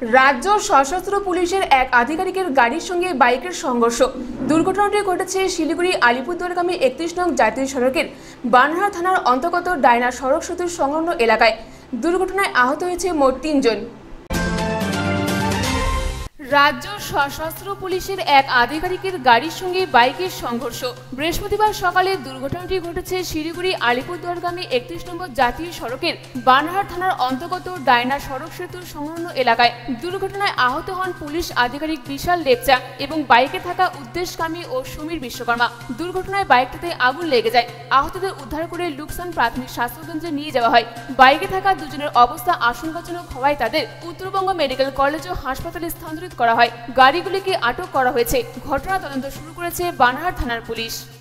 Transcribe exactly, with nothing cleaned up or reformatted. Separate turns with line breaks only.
রাজ্য সশস্ত্র পুলিশের এক আধিকারিকের গাড়ির সঙ্গে বাইকের সংঘর্ষ। দুর্ঘটনাটি ঘটেছে শিলিগুড়ি আলিপুরদুয়ারগামী একত্রিশ নং জাতীয় সড়কের বানহারা থানার অন্তর্গত ডায়না সড়ক সেতুর সংলগ্ন এলাকায়। দুর্ঘটনায় আহত হয়েছে মোট তিনজন। রাজ্য সশস্ত্র পুলিশের এক আধিকারিকের গাড়ির সঙ্গে বাইকের সংঘর্ষ। বৃহস্পতিবার সকালে দুর্ঘটনাটি ঘটেছে শিলিগুড়ি আলিপুরদুয়ারগামী একত্রিশ নম্বর জাতীয় সড়কের বানহারা থানার অন্তর্গত ডায়না সড়ক সেতুর সংলগ্ন এলাকায়। দুর্ঘটনায় আহত হন পুলিশ আধিকারিক বিশাল লেপচা এবং বাইকে থাকা উদ্দেশকামী ও সমীর বিশ্বকর্মা। দুর্ঘটনায় বাইকটাতে আগুন লেগে যায়। আহতদের উদ্ধার করে লুকসান প্রাথমিক স্বাস্থ্যকেন্দ্রে নিয়ে যাওয়া হয়। বাইকে থাকা দুজনের অবস্থা আশঙ্কাজনক হওয়ায় তাদের উত্তরবঙ্গ মেডিকেল কলেজ ও হাসপাতালে স্থানান্তরিত করা হয়। গাড়িগুলিকে আটক করা হয়েছে। ঘটনা তদন্ত শুরু করেছে বানহারা থানার পুলিশ।